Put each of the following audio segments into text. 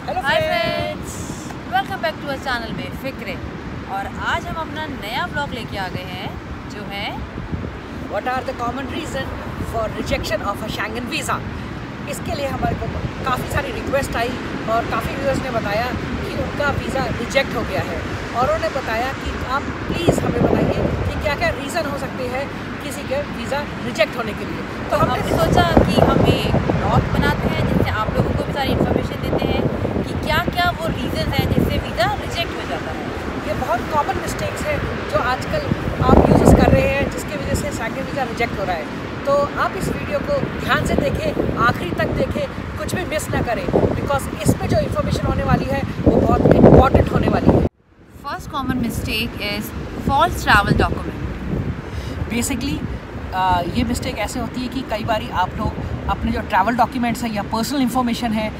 Hello friends, welcome back to our channel में फिक्रे। और आज हम अपना नया ब्लॉग लेके आ गए हैं जो है what are the common reason for rejection of a Schengen visa. इसके लिए हमारे को काफ़ी सारी रिक्वेस्ट आई और काफ़ी व्यूअर्स ने बताया कि उनका वीज़ा रिजेक्ट हो गया है और उन्होंने बताया कि आप प्लीज़ हमें बताइए कि क्या क्या रीज़न हो सकते हैं किसी के वीज़ा रिजेक्ट होने के लिए। तो हमने सोचा कि हम एक ब्लॉग बनाते हैं जिससे आप लोगों को भी सारी इन्फॉर्मेशन देते हैं कि क्या क्या वो रीज़न हैं जिससे वीज़ा रिजेक्ट हो जाता है। ये बहुत कॉमन मिस्टेक्स हैं जो आजकल आप यूज़ कर रहे हैं जिसकी वजह से शेंगन वीज़ा रिजेक्ट हो रहा है। तो आप इस वीडियो को ध्यान से देखें, आखिरी तक देखें, कुछ भी मिस ना करें बिकॉज इसमें जो इन्फॉर्मेशन होने वाली है वो बहुत इम्पॉर्टेंट होने वाली है। First common mistake is false travel document. Basically ये मिस्टेक ऐसे होती है कि कई बारी आप लोग अपने जो ट्रैवल डॉक्यूमेंट्स हैं या पर्सनल इन्फॉर्मेशन है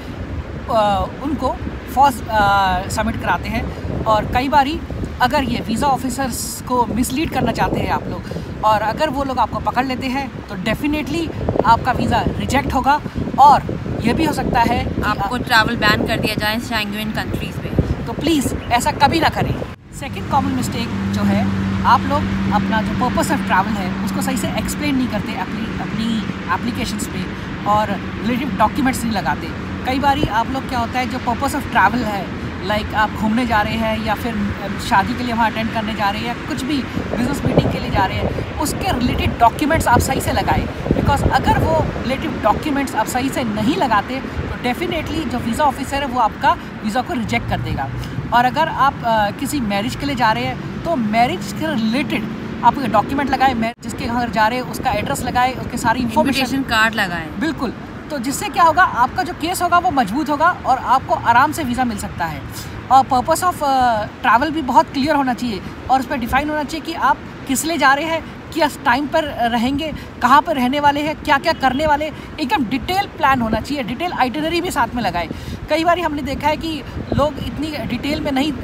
उनको फॉल्स सबमिट कराते हैं और कई बारी अगर ये वीज़ा ऑफिसर्स को मिसलीड करना चाहते हैं आप लोग और अगर वो लोग आपको पकड़ लेते हैं तो डेफिनेटली आपका वीज़ा रिजेक्ट होगा और ये भी हो सकता है आपको ट्रैवल बैन कर दिया जाए शेंगन कंट्रीज़ में। तो प्लीज़ ऐसा कभी ना करें। सेकेंड कॉमन मिस्टेक जो है आप लोग अपना जो पर्पस ऑफ ट्रैवल है उसको सही से एक्सप्लेन नहीं करते अपनी एप्लीकेशंस पे और रिलेटिव डॉक्यूमेंट्स नहीं लगाते। कई बारी आप लोग क्या होता है जो पर्पस ऑफ ट्रैवल है लाइक आप घूमने जा रहे हैं या फिर शादी के लिए वहाँ अटेंड करने जा रहे हैं या कुछ भी बिजनेस मीटिंग के लिए जा रहे हैं उसके रिलेटेड डॉक्यूमेंट्स आप सही से लगाएं बिकॉज अगर वो रिलेटिव डॉक्यूमेंट्स आप सही से नहीं लगाते तो डेफिनेटली जो वीज़ा ऑफिसर है वो आपका वीज़ा को रिजेक्ट कर देगा। और अगर आप किसी मैरिज के लिए जा रहे हैं तो मैरिज के रिलेटेड आप डॉक्यूमेंट लगाएं, जिसके घर जा रहे हैं उसका एड्रेस लगाएं, उसके सारी इन्फॉर्मेशन कार्ड लगाएं। बिल्कुल, तो जिससे क्या होगा आपका जो केस होगा वो मजबूत होगा और आपको आराम से वीज़ा मिल सकता है। और पर्पस ऑफ ट्रैवल भी बहुत क्लियर होना चाहिए और उस पर डिफाइन होना चाहिए कि आप किस लिए जा रहे हैं, किस टाइम पर रहेंगे, कहाँ पर रहने वाले हैं, क्या क्या करने वाले, एकदम डिटेल प्लान होना चाहिए। डिटेल आइटिनरी भी साथ में लगाए। कई बार हमने देखा है कि लोग इतनी डिटेल में नहीं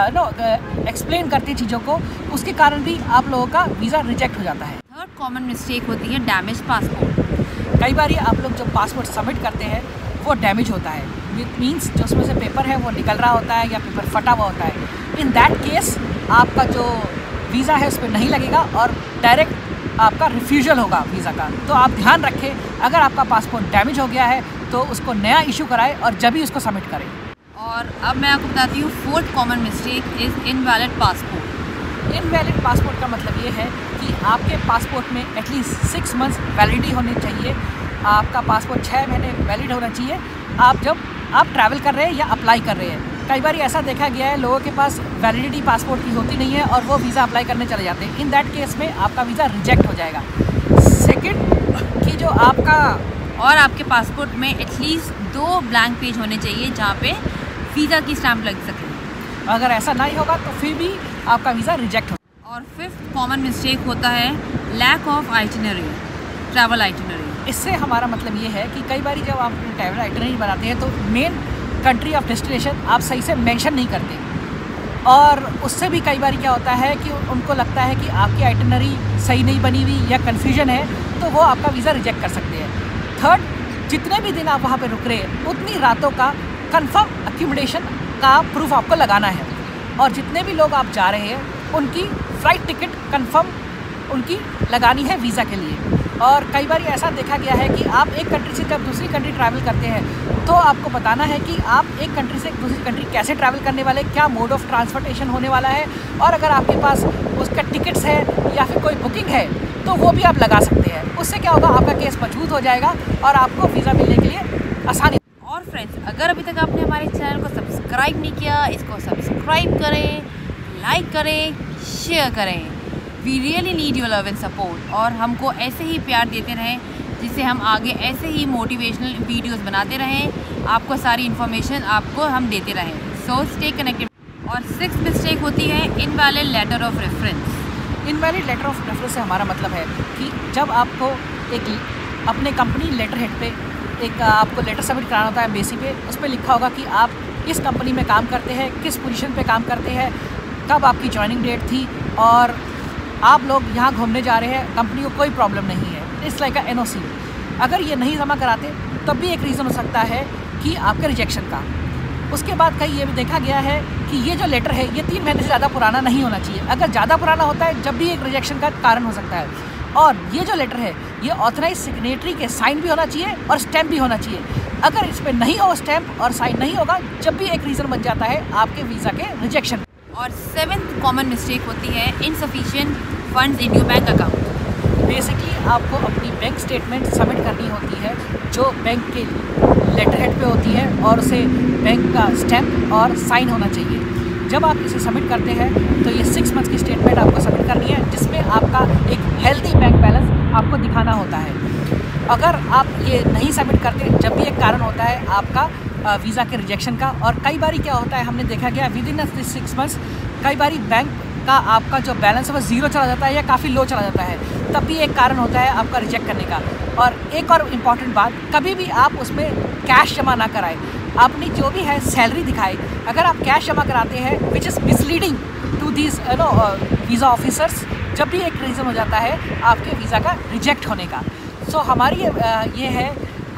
एक्सप्लेन करते चीज़ों को, उसके कारण भी आप लोगों का वीज़ा रिजेक्ट हो जाता है। थर्ड कॉमन मिस्टेक होती है डैमेज पासपोर्ट। कई बार आप लोग जो पासपोर्ट सबमिट करते हैं वो डैमेज होता है, मीन्स जो उसमें से पेपर है वो निकल रहा होता है या पेपर फटा हुआ होता है। इन दैट केस आपका जो वीज़ा है उस पर नहीं लगेगा और डायरेक्ट आपका रिफ्यूजल होगा वीज़ा का। तो आप ध्यान रखें अगर आपका पासपोर्ट डैमेज हो गया है तो उसको नया इशू कराएं और जब भी उसको सबमिट करें। और अब मैं आपको बताती हूँ fourth common mistake is invalid passport. Invalid passport का मतलब ये है कि आपके पासपोर्ट में एटलीस्ट 6 मंथ्स वैलिडिटी होनी चाहिए। आपका पासपोर्ट 6 महीने वैलिड होना चाहिए जब आप ट्रैवल कर रहे हैं या अप्लाई कर रहे हैं। कई बार ऐसा देखा गया है लोगों के पास वैलिडिटी पासपोर्ट की होती नहीं है और वो वीज़ा अप्लाई करने चले जाते हैं। इन दैट केस में आपका वीज़ा रिजेक्ट हो जाएगा। सेकंड कि जो आपका और आपके पासपोर्ट में एटलीस्ट 2 ब्लैंक पेज होने चाहिए जहाँ पे वीज़ा की स्टैम्प लग सके। अगर ऐसा नहीं होगा तो फिर भी आपका वीज़ा रिजेक्ट होगा। और फिफ्थ कॉमन मिस्टेक होता है lack of itinerary, travel itinerary. इससे हमारा मतलब ये है कि कई बार जब आप ट्रैवल आइटिनरी बनाते हैं तो मेन कंट्री ऑफ डेस्टिनेशन आप सही से मेंशन नहीं करते और उससे भी कई बार क्या होता है कि उनको लगता है कि आपकी आइटिनरी सही नहीं बनी हुई या कन्फ्यूजन है तो वो आपका वीज़ा रिजेक्ट कर सकते हैं। थर्ड, जितने भी दिन आप वहाँ पे रुक रहे हैं उतनी रातों का कंफर्म अकोमोडेशन का प्रूफ आपको लगाना है और जितने भी लोग आप जा रहे हैं उनकी फ़्लाइट टिकट कंफर्म उनकी लगानी है वीज़ा के लिए। और कई बार ऐसा देखा गया है कि आप एक कंट्री से जब दूसरी कंट्री ट्रैवल करते हैं तो आपको बताना है कि आप एक कंट्री से दूसरी कंट्री कैसे ट्रैवल करने वाले, क्या मोड ऑफ ट्रांसपोर्टेशन होने वाला है और अगर आपके पास उसका टिकट्स है या फिर कोई बुकिंग है तो वो भी आप लगा सकते हैं। उससे क्या होगा आपका केस मजबूत हो जाएगा और आपको वीज़ा मिलने के लिए आसानी। और फ्रेंड्स, अगर अभी तक आपने हमारे चैनल को सब्सक्राइब नहीं किया, इसको सब्सक्राइब करें, लाइक करें, शेयर करें। We really need your love and support और हमको ऐसे ही प्यार देते रहें जिससे हम आगे ऐसे ही मोटिवेशनल वीडियोस बनाते रहें, आपको सारी इन्फॉर्मेशन आपको हम देते रहें। So stay connected. और सिक्स्थ मिस्टेक होती है invalid letter of reference. Invalid letter of reference से हमारा मतलब है कि जब आपको एक अपने कंपनी लेटर हेड पे एक आपको लेटर सबमिट कराना होता है एम्बेसी पे, उस पर लिखा होगा कि आप किस कंपनी में काम करते हैं, किस पोजीशन पे काम करते हैं, कब आपकी जॉइनिंग डेट थी और आप लोग यहाँ घूमने जा रहे हैं, कंपनी को कोई प्रॉब्लम नहीं है। It's like a NOC। अगर ये नहीं जमा कराते तब भी एक रीज़न हो सकता है कि आपके रिजेक्शन का। उसके बाद कहीं ये भी देखा गया है कि ये जो लेटर है ये 3 महीने से ज़्यादा पुराना नहीं होना चाहिए। अगर ज़्यादा पुराना होता है जब भी एक रिजेक्शन का कारण हो सकता है। और ये जो लेटर है ये ऑथराइज सिग्नेटरी के साइन भी होना चाहिए और स्टैम्प भी होना चाहिए। अगर इस पर नहीं हो स्टैम्प और साइन नहीं होगा जब भी एक रीज़न बन जाता है आपके वीज़ा के रिजेक्शन। और 7th कॉमन मिस्टेक होती है insufficient funds in your bank account. Basically आपको अपनी बैंक स्टेटमेंट सबमिट करनी होती है जो बैंक के लेटर हेड पे होती है और उसे बैंक का स्टैम्प और साइन होना चाहिए। जब आप इसे सबमिट करते हैं तो ये 6 मंथ्स की स्टेटमेंट आपको सबमिट करनी है जिसमें आपका एक हेल्दी बैंक बैलेंस आपको दिखाना होता है। अगर आप ये नहीं सबमिट करते जब भी एक कारण होता है आपका वीज़ा के रिजेक्शन का, और कई बार क्या होता है हमने देखा गया विद इन 6 मंथ्स कई बार बैंक का आपका जो बैलेंस है वो 0 चला जाता है या काफ़ी लो चला जाता है, तब भी एक कारण होता है आपका रिजेक्ट करने का। और एक और इम्पॉर्टेंट बात, कभी भी आप उसमें कैश जमा ना कराएं, अपनी जो भी है सैलरी दिखाए। अगर आप कैश जमा कराते हैं which is misleading to this visa officers, जब भी एक रीज़न हो जाता है आपके वीज़ा का रिजेक्ट होने का। सो हमारी ये है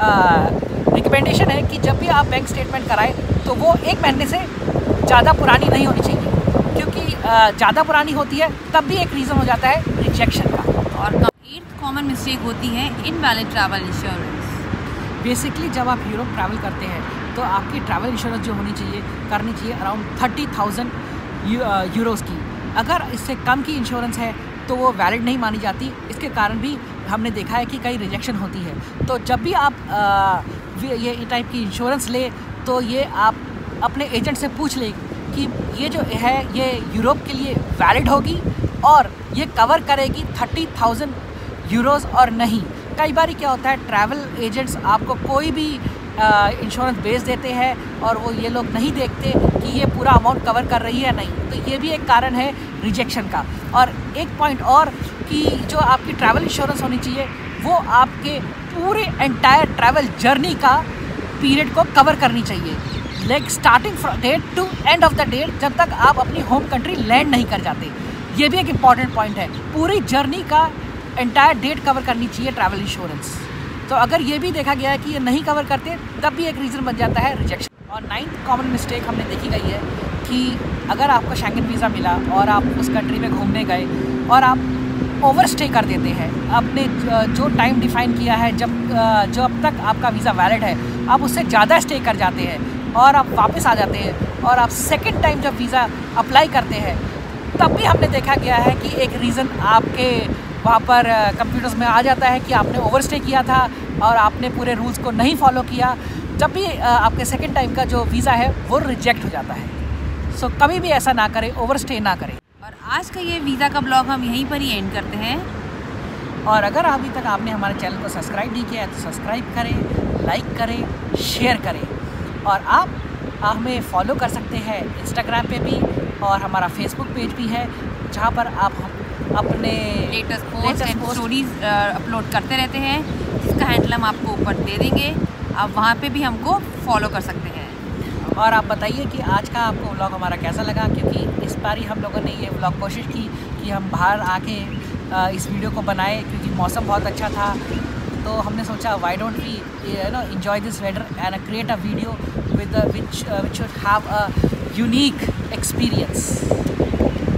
रिकमेंडेशन है कि जब भी आप बैंक स्टेटमेंट कराएं तो वो 1 महीने से ज़्यादा पुरानी नहीं होनी चाहिए, क्योंकि ज़्यादा पुरानी होती है तब भी एक रीज़न हो जाता है रिजेक्शन का। और 8th कॉमन मिस्टेक होती है इनवैलिड ट्रैवल इंश्योरेंस। बेसिकली जब आप यूरोप ट्रैवल करते हैं तो आपकी ट्रैवल इंश्योरेंस जो करनी चाहिए अराउंड 30,000 यूरोज़ की। अगर इससे कम की इंश्योरेंस है तो वो वैलिड नहीं मानी जाती। इसके कारण भी हमने देखा है कि कई रिजेक्शन होती है। तो जब भी आप ये टाइप की इंश्योरेंस ले तो ये आप अपने एजेंट से पूछ लें कि ये जो है ये यूरोप के लिए वैलिड होगी और ये कवर करेगी 30,000 यूरोज़ और नहीं। कई बार क्या होता है ट्रैवल एजेंट्स आपको कोई भी इंश्योरेंस बेच देते हैं और वो ये लोग नहीं देखते कि ये पूरा अमाउंट कवर कर रही है नहीं, तो ये भी एक कारण है रिजेक्शन का। और एक पॉइंट और कि जो आपकी ट्रैवल इंश्योरेंस होनी चाहिए वो आपके पूरे एंटायर ट्रैवल जर्नी का पीरियड को कवर करनी चाहिए, like starting date to end of the date, जब तक आप अपनी होम कंट्री लैंड नहीं कर जाते। ये भी एक इम्पॉर्टेंट पॉइंट है, पूरी जर्नी का एंटायर डेट कवर करनी चाहिए ट्रैवल इंश्योरेंस। तो अगर ये भी देखा गया है कि ये नहीं कवर करते तब भी एक रीज़न बन जाता है रिजेक्शन। और 9th कॉमन मिस्टेक हमने देखी गई है कि अगर आपको शेंगन वीज़ा मिला और आप उस कंट्री में घूमने गए और आप ओवर स्टे कर देते हैं, आपने जो टाइम डिफाइन किया है जो अब तक आपका वीज़ा वैलिड है आप उससे ज़्यादा स्टे कर जाते हैं और आप वापस आ जाते हैं और आप सेकेंड टाइम जब वीज़ा अप्लाई करते हैं तब भी हमने देखा गया है कि एक रीज़न आपके वहाँ पर कंप्यूटर्स में आ जाता है कि आपने ओवरस्टे किया था और आपने पूरे रूल्स को नहीं फॉलो किया, जब भी आपके सेकंड टाइम का जो वीज़ा है वो रिजेक्ट हो जाता है। सो कभी भी ऐसा ना करें, ओवरस्टे ना करें। और आज का ये वीज़ा का ब्लॉग हम यहीं पर ही एंड करते हैं। और अगर अभी तक आपने हमारे चैनल को सब्सक्राइब नहीं किया है तो सब्सक्राइब करें, लाइक करें, शेयर करें। और आप हमें फॉलो कर सकते हैं इंस्टाग्राम पे भी और हमारा फेसबुक पेज भी है जहाँ पर आप अपने latest post and stories upload करते रहते हैं, जिसका हैंडल हम आपको ऊपर दे देंगे। आप वहाँ पे भी हमको फॉलो कर सकते हैं। और आप बताइए कि आज का आपको व्लॉग हमारा कैसा लगा, क्योंकि इस बार ही हम लोगों ने ये व्लॉग कोशिश की कि हम बाहर आके इस वीडियो को बनाए, क्योंकि मौसम बहुत अच्छा था। तो हमने सोचा why don't we enjoy this weather and create a video with which should have a unique experience.